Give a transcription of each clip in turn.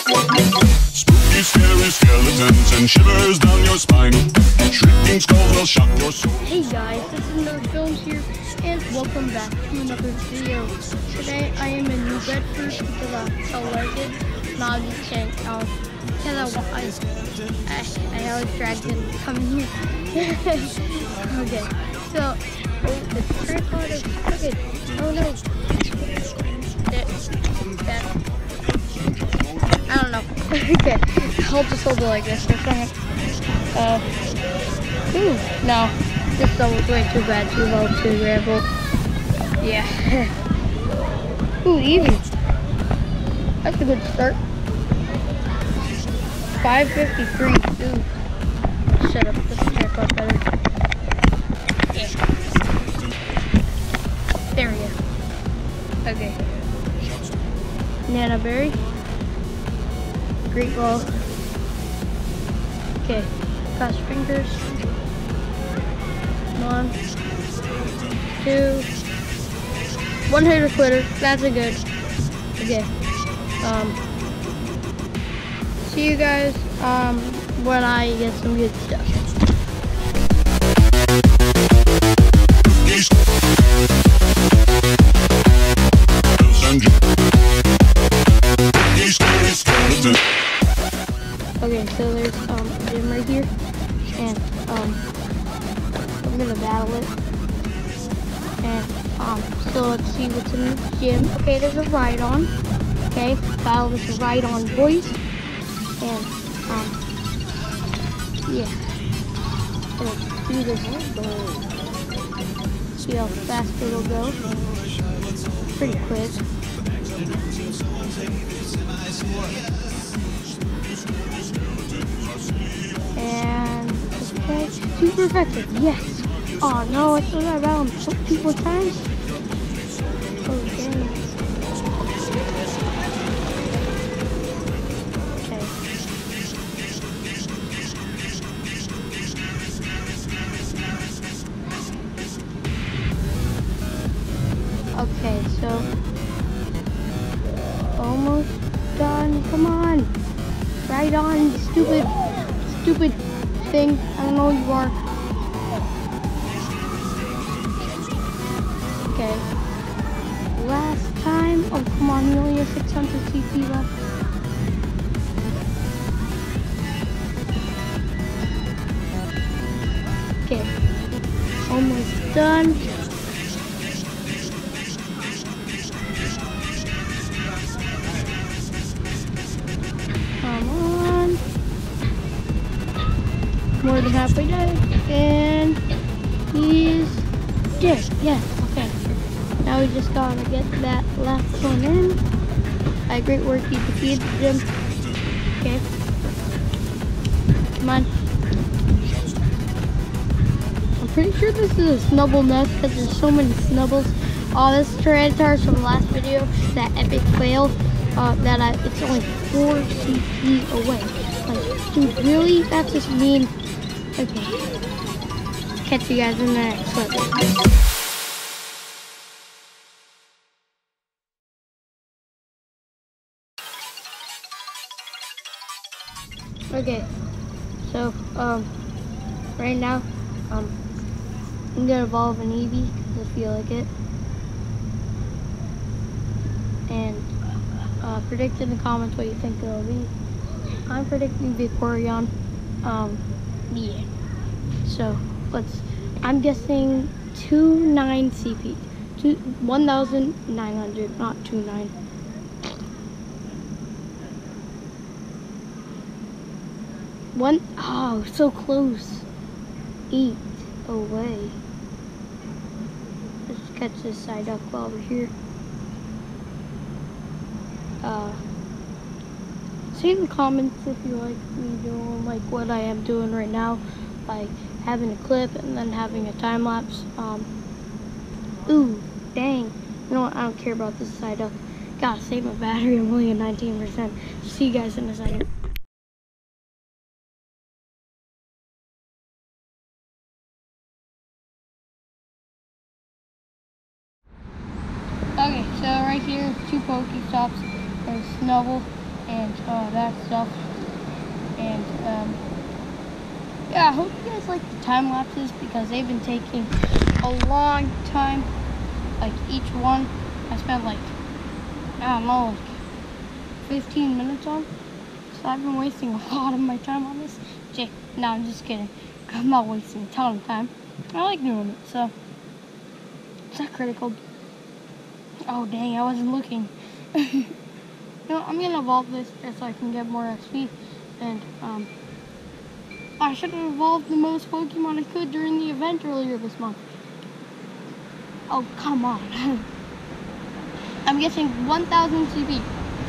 Spooky, scary skeletons and shivers down your spine. Shrieking skulls will shock your soul. Hey guys, this is Another Films here, and welcome back to another video. Today I am in New Bedford because I felt like it. No, I'm just kidding. Because I always dragged him coming here. Okay, so the tripod is crooked. Oh no. I don't know. Okay, I'll just hold it like this for a second. No, this level's way too bad, too low, too ramble. Yeah. Ooh, easy. That's a good start. 553. Ooh. Shut up. This is check out better. Yeah. There we go. Okay. Nana berry. Great ball. Okay. Cross fingers. 1, 2. One hitter quitter. That's a good. Okay. See you guys when I get some good stuff. Okay, so there's a gym right here, and I'm gonna battle it. And so let's see what's in the gym. Okay, there's a ride on. Okay, battle this ride on, boys. And yeah, let's do this. See how fast it'll go. Pretty quick. And okay, super effective. Yes. Oh no, I still got around 2 more times. Okay. Okay, so almost done. Come on, right on, stupid thing. I don't know who you are. Okay, last time. Oh come on, he only has 600 CP left. Okay, almost done. More than halfway done, and he's dead. Yes, okay. Now we just gotta get that last one in. Great work, you defeated the gym. Okay. Come on. I'm pretty sure this is a snubble nest because there's so many snubbles. Oh, this Tyranitar's from the last video, that epic fail. It's only 4 CP away. Like, dude, really? That's just mean. Okay. Catch you guys in the next clip. Okay. So, right now, I'm gonna evolve an Eevee because I feel like it. And predict in the comments what you think it'll be. I'm predicting Vaporeon. Yeah. So I'm guessing 29 CP. 1,900, not 29. Oh, so close. 8 away. Let's catch this side up while we're here. See in the comments if you like me doing like what I am doing right now, like having a clip and then having a time lapse. Ooh, dang. You know what? I don't care about this side up. Gotta save my battery. I'm only at 19%. See you guys in a second. Okay, so right here, 2 Pokestops. There's Snubble and that stuff. And yeah, I hope you guys like the time lapses because they've been taking a long time. Like each one, I spent like, I don't know, like 15 minutes on. So I've been wasting a lot of my time on this. No, I'm just kidding. I'm not wasting a ton of time. I like doing it, so. Is that critical? Oh dang, I wasn't looking. No, I'm gonna evolve this just so I can get more XP. And I should have evolved the most Pokemon I could during the event earlier this month. Oh, come on. I'm guessing 1,000 CP.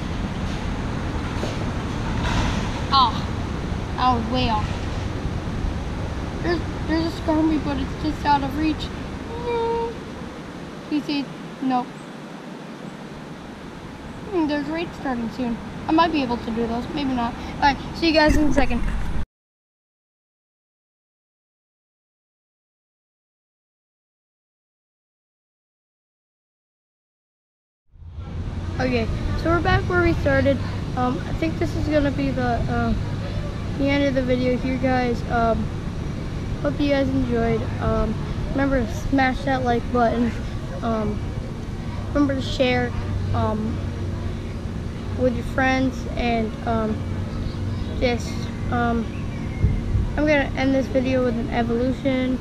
Oh, I was way off. There's a Skarmy, but it's just out of reach. You see, no. There's raids starting soon. I might be able to do those, maybe not. Alright, see you guys in a second. Okay, so we're back where we started. I think this is gonna be the end of the video here, guys. Hope you guys enjoyed. Remember to smash that like button. Remember to share with your friends, and I'm gonna end this video with an evolution.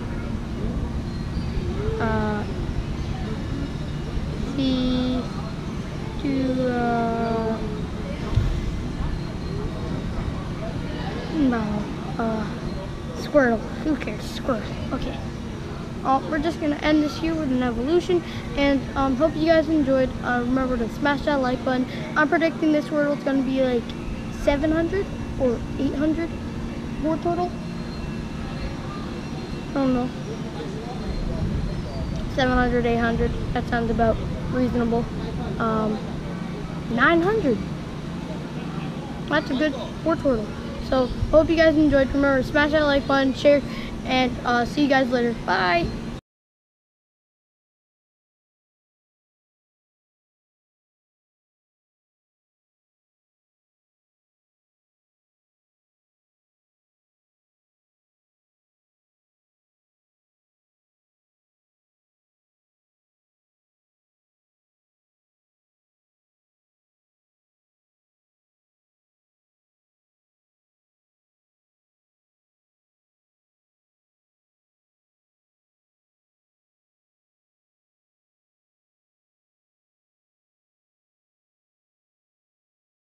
Squirtle. Who cares? Squirtle. Okay. We're just gonna end this here with an evolution, and hope you guys enjoyed. Remember to smash that like button. I'm predicting this Squirtle is gonna be like 700 or 800 more total. I don't know. 700, 800. That sounds about reasonable. 900. That's a good war total. So hope you guys enjoyed. Remember to smash that like button, share, and see you guys later. Bye.